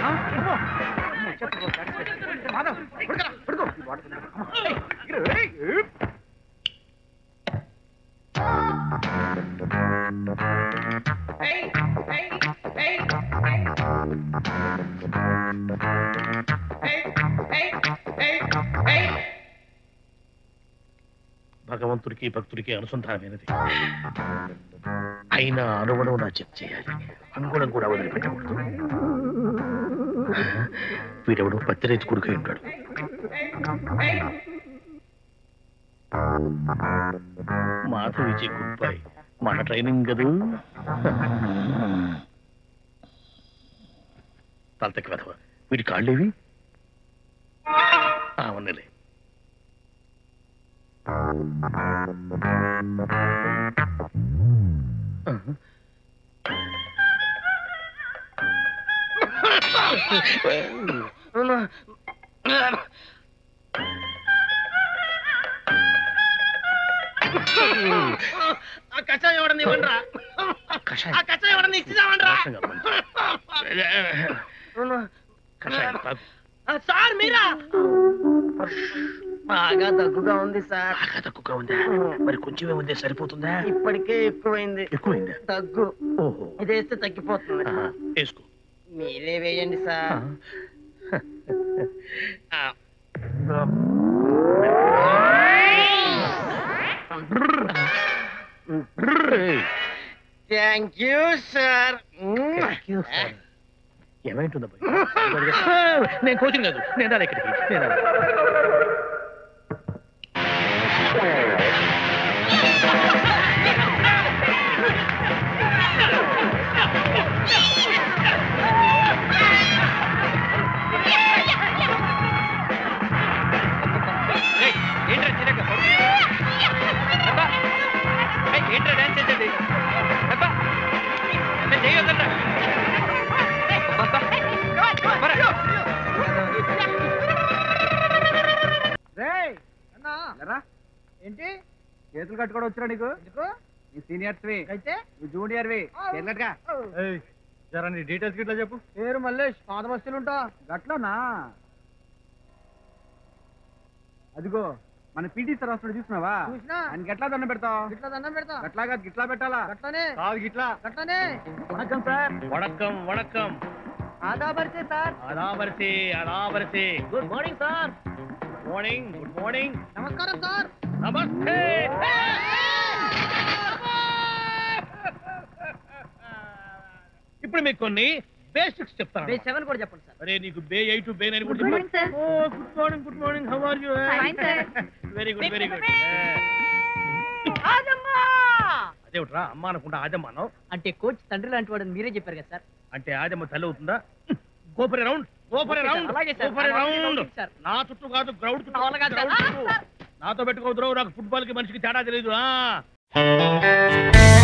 భగవంతుడికి భక్తుడికి అనుసంధానమైనది. అయినా అనువనం నా చెప్ చేయాలి, అంగుళం కూడా వదిలిపెట్టకూడదు. వీడెవడు పత్తిరేజ్ కొడుకు ఉంటాడు. మాధవ్ విజయ్ గుడ్ బై, మన ట్రైనింగ్ కదూ. తలతెక్కి వెధవ, వీడి కాళ్ళేవి? ఉన్నలే. కషాయం ఎవడని ఇవ్వండిరా, కషాయం ఎవడని ఇచ్చిదామండ్రా. సార్ మీరా? బాగా దగ్గుగా ఉంది సార్. బాగా దగ్గుగా ఉందా? మరి కొంచెమే ఉందే, సరిపోతుందా? ఇప్పటికే ఎక్కువైంది. ఎక్కువైందా? దగ్గు. ఓహో, ఇదేస్తే తగ్గిపోతుంది. వేసుకో. మీరే వేయండి సార్. Thank you sir. ఏమైంటుందా? నేను కోచింగ్ కాదు, నేను రాలే ఇక్కడికి, నేను రాలే. ఏంటి చేతులు కట్టుకోవడం వచ్చా నీకు? నీ సీనియర్స్ అయితే జూనియర్ జరా నీ డీటెయిల్స్ గిట్లా చెప్పు. పేరు మల్లేష్, పాత బస్తీలు ఉంటా. గట్లనా? అదిగో మన పీటీ సార్ వస్తాడు, చూసినావా? ఆయనకి ఎట్లా దండం పెడతావు? గిట్లా దండం పెడతా. గట్లాగా గిట్లా పెట్టాలా? గట్లనే కాదు, గిట్లా గట్లనే. వణకం సార్. వణకం వణకం. ఆదాబర్సే సార్. ఆదాబర్సే ఆదాబర్సే. Good morning sir. Morning. Good morning. నమస్కారం సార్. నమస్తే. ఇప్పుడు మీకు కొన్ని బేసిక్స్ చెప్తాను. బే7 కూడా చెప్పండి సార్. అరే నీకు బే8 బే9 కూడా చెప్పండి. Oh good morning. Good morning. How are you? Fine sir. Very good very good. ఆదమ్మా. అదేమిట్రా అమ్మ అనుకుంటా ఆదమ్మ అన్నావు? అంటే కోచ్ తండ్రి లాంటి వాడని మీరే చెప్పారు కదా సార్. అంటే ఆదమ్మ తల్లి అవుతుందా? గోపరే రౌండ్, గోపరే రౌండ్. అలాగే సార్. గోపరే రౌండ్. నా చుట్టూ కాదు, గ్రౌండ్ చుట్టూ. అలాగే సార్. నాతో పెట్టుకోవద్దు, నాకు ఫుట్బాల్ కి మనిషికి తేడా తెలియదు.